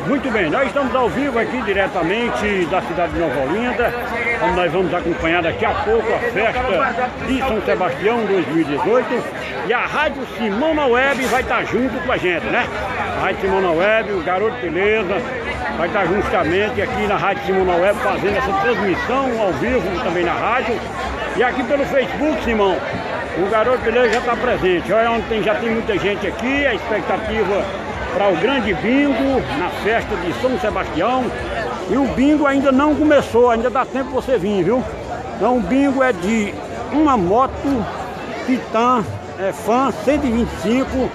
Muito bem, nós estamos ao vivo aqui diretamente da cidade de Nova Olinda, onde nós vamos acompanhar daqui a pouco a festa de São Sebastião 2018. E a Rádio Simão na Web vai estar junto com a gente, né? A Rádio Simão na Web, o Garoto Beleza, vai estar justamente aqui na Rádio Simão na Web fazendo essa transmissão ao vivo também na rádio. E aqui pelo Facebook, Simão, o Garoto Beleza já está presente. Olha onde já tem muita gente aqui, a expectativa para o grande bingo na festa de São Sebastião. E o bingo ainda não começou, ainda dá tempo você vir, viu? Então o bingo é de uma moto Titan Fan 125,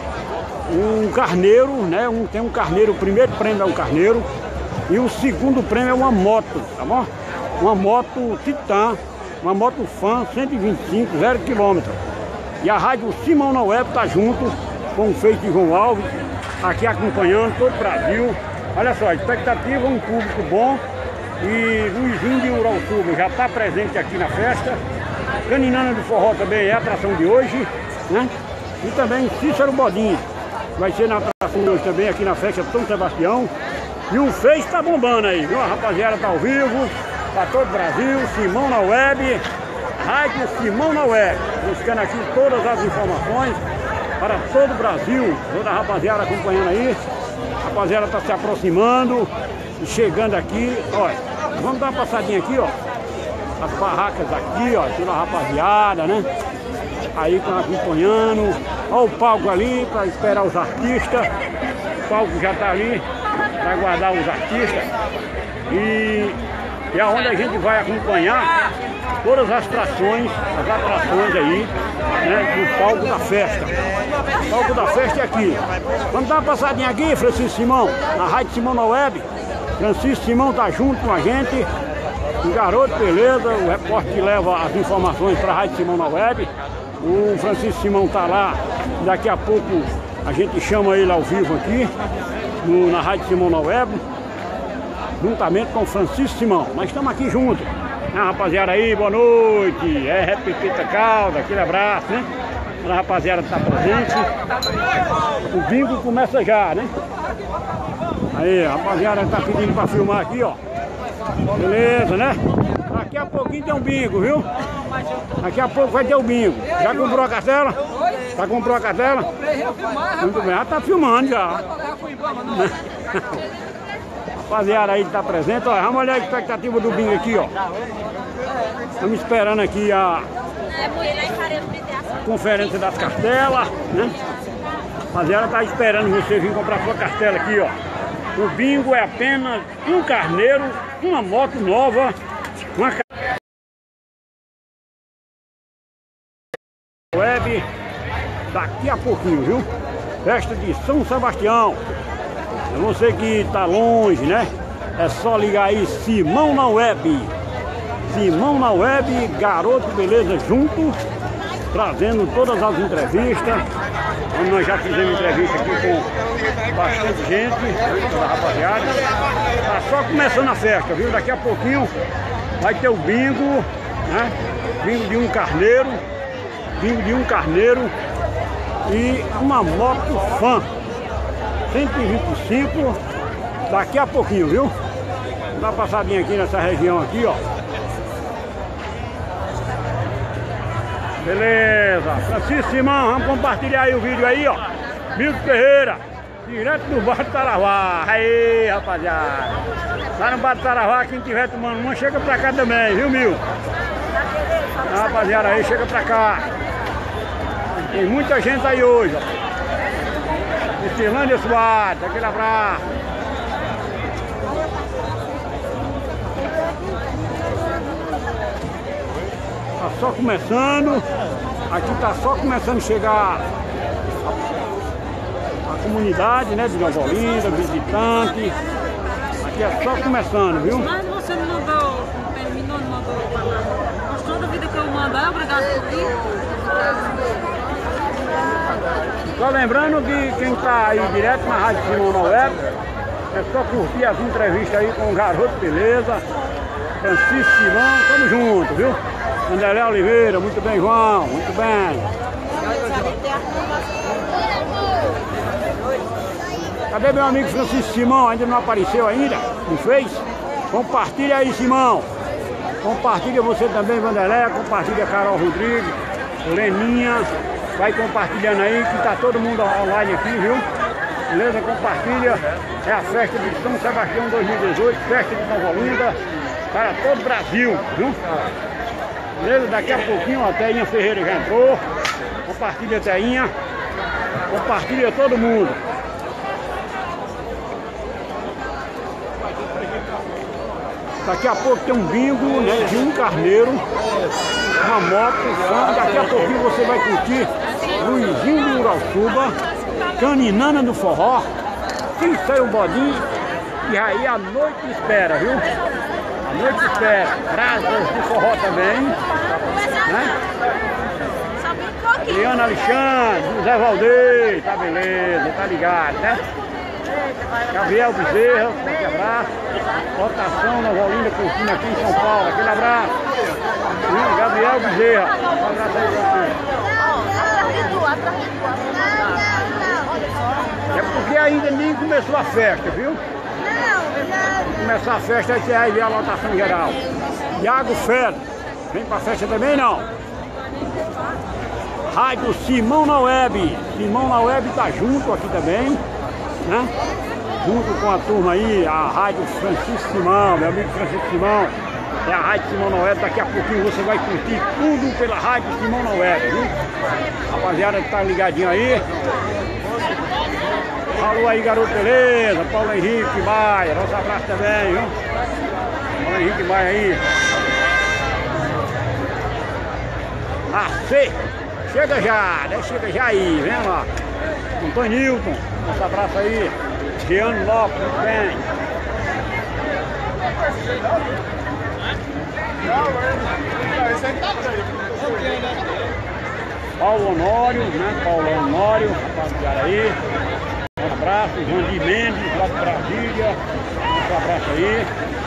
um carneiro, né? Tem um carneiro, o primeiro prêmio é um carneiro e o segundo prêmio é uma moto, tá bom? Uma moto Titan, uma moto Fan 125, 0 km. E a Rádio Simão na Web tá junto com o Face de João Alves, aqui acompanhando todo o Brasil. Olha só, a expectativa, um público bom. E Luizinho de Urauçuba já está presente aqui na festa. Caninana do Forró também é a atração de hoje, né? E também Cícero Bodinho vai ser na atração de hoje também aqui na festa de São Sebastião. E o Face tá bombando aí, viu? A rapaziada tá ao vivo para todo o Brasil. Simão na Web, Rádio Simão na Web, buscando aqui todas as informações para todo o Brasil. Toda a rapaziada acompanhando aí. A rapaziada está se aproximando e chegando aqui. Olha, vamos dar uma passadinha aqui, ó. As barracas aqui, ó, toda a rapaziada, né? Aí estão acompanhando. Olha o palco ali para esperar os artistas. O palco já está ali para aguardar os artistas. E é onde a gente vai acompanhar todas as atrações aí, né, do palco da festa. O palco da festa é aqui. Vamos dar uma passadinha aqui, Francisco Simão, na Rádio Simão na Web. Francisco Simão tá junto com a gente. O Garoto Beleza, o repórter que leva as informações para a Rádio Simão na Web. O Francisco Simão tá lá. Daqui a pouco a gente chama ele ao vivo aqui na Rádio Simão na Web, juntamente com o Francisco Simão. Nós estamos aqui juntos. Rapaziada aí, boa noite. É Pepita Calda, aquele abraço, né? A rapaziada tá presente. O bingo começa já, né? Aí, a rapaziada tá pedindo pra filmar aqui, ó. Beleza, né? Daqui a pouquinho tem um bingo, viu? Daqui a pouco vai ter o bingo. Já comprou a cartela? Já comprou a cartela? Muito bem, já tá filmando já. Rapaziada aí que tá presente, ó, vamos olhar a expectativa do bingo aqui, ó. Estamos esperando aqui a conferência das cartelas, né? Rapaziada tá esperando você vir comprar sua cartela aqui, ó. O bingo é apenas um carneiro, uma moto nova, uma web daqui a pouquinho, viu? Festa de São Sebastião. É você que está longe, né? É só ligar aí, Simão na Web. Simão na Web, Garoto Beleza junto, trazendo todas as entrevistas. Nós já fizemos entrevista aqui com bastante gente, toda a rapaziada. Tá só começando a festa, viu? Daqui a pouquinho vai ter o bingo, né? Bingo de um carneiro. Bingo de um carneiro e uma moto Fan 125, daqui a pouquinho, viu? Vou dar uma passadinha aqui nessa região aqui, ó. Beleza, Francisco Simão, vamos compartilhar aí o vídeo aí, ó. Milton Ferreira, direto do Bar do Taravá. Aí, rapaziada. Lá no Bar do Taravá, quem tiver tomando uma, chega pra cá também, viu, Milton? Rapaziada aí, chega pra cá. Tem muita gente aí hoje, ó. Estilândia Suárez, aquele abraço. Tá só começando. Aqui tá só começando a chegar a comunidade, né, de Nova Olinda, visitante. Aqui é só começando, viu? Mas você não mandou, terminou, não mandou. Gostou da vida que eu mando? É obrigado por vir. Só lembrando que quem está aí direto na Rádio Simão na Web, é só curtir as entrevistas aí com o Garoto Beleza, Francisco Simão, tamo junto, viu? André Oliveira, muito bem, João, muito bem. Cadê meu amigo Francisco Simão? Ainda não apareceu ainda? Não fez? Compartilha aí, Simão. Compartilha você também, Vanderlé. Compartilha Carol Rodrigues, Leninha. Vai compartilhando aí que tá todo mundo online aqui, viu? Beleza? Compartilha. É a festa de São Sebastião 2018, festa de Nova Olinda, para todo o Brasil, viu? Beleza? Daqui a pouquinho a Teinha Ferreira já entrou. Compartilha a Teinha. Compartilha todo mundo. Daqui a pouco tem um bingo, né, de um carneiro, uma moto. Daqui a pouquinho você vai curtir Luizinho de Urauçuba, Caninana do Forró, quem sai o bodinho, e aí a noite espera, viu? A noite espera. Brasas do Forró também, né? Adriana Alexandre, José Valdeir, tá beleza, tá ligado, né? Gabriel Bezerra, forte abraço. Votação Nova Olinda curtindo aqui em São Paulo, aquele abraço. Gabriel Bezerra, um abraço aí pra você. É porque ainda nem começou a festa, viu? Começar a festa aí você vai ver a lotação geral. Iago Fera, vem pra festa também não? Rádio Simão na Web. Simão na Web tá junto aqui também, né? Junto com a turma aí, a Rádio Francisco Simão, meu amigo Francisco Simão. É a Rádio Simão na Web. Daqui a pouquinho você vai curtir tudo pela Rádio Simão na Web, viu? Rapaziada que tá ligadinho aí. Alô aí, garoto, beleza? Paulo Henrique Maia, nosso abraço também, viu? Paulo Henrique Maia aí. AC, chega já, né? Chega já aí, vem lá. Antônio Nilton, nosso abraço aí. Jean Lopes, bem. Paulo Honório, né? Paulo Honório, rapaziada aí. Um abraço, Jandir Mendes, lá de Brasília. Um abraço aí.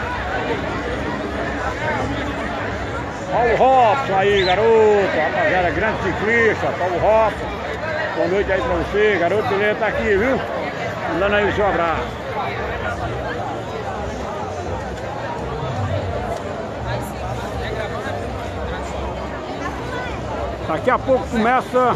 Paulo Robson aí, garoto. Rapaziada, grande ciclista, Paulo Robson. Boa noite aí pra você, garoto. Beleza, tá aqui, viu? Mandando aí o seu abraço. Daqui a pouco começa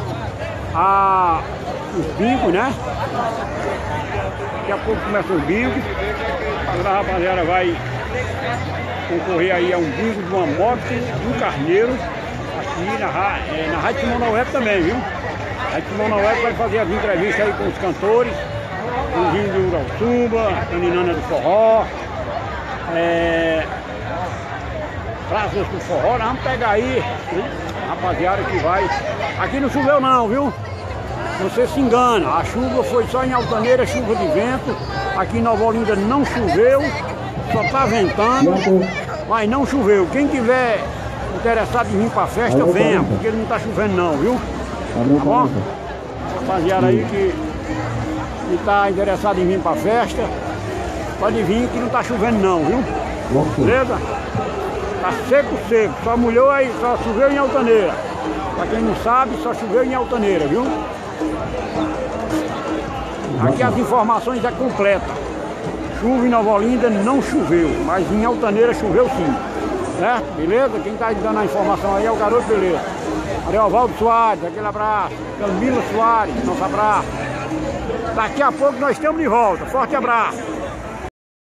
os bingos, né? Daqui a pouco começa os bingos. Toda a rapaziada vai concorrer aí a um bingo de uma moto, de um carneiro, aqui na Rádio Simão na Web também, viu? A Rádio Simão na Web vai fazer as entrevistas aí com os cantores, Luizinho de Urauçuba, Caninana do Forró, Brasas do Forró. Nós vamos pegar aí, né? Rapaziada que vai. Aqui não choveu não, viu? Você se engana, a chuva foi só em Altaneira, chuva de vento. Aqui em Nova Olinda não choveu, só tá ventando, mas não choveu. Quem tiver interessado em vir pra festa, venha, porque não tá chovendo não, viu? Tá bom? Rapaziada aí que tá interessado em vir pra festa, pode vir que não tá chovendo não, viu? Beleza? Tá seco, só molhou aí, só choveu em Altaneira. Pra quem não sabe, só choveu em Altaneira, viu? Aqui as informações é completa. Chuva em Nova Olinda não choveu, mas em Altaneira choveu sim. Certo? Beleza? Quem tá dando a informação aí é o garoto, beleza. Ariovaldo Soares, aquele abraço. Camila Soares, nosso abraço. Daqui a pouco nós estamos de volta. Forte abraço.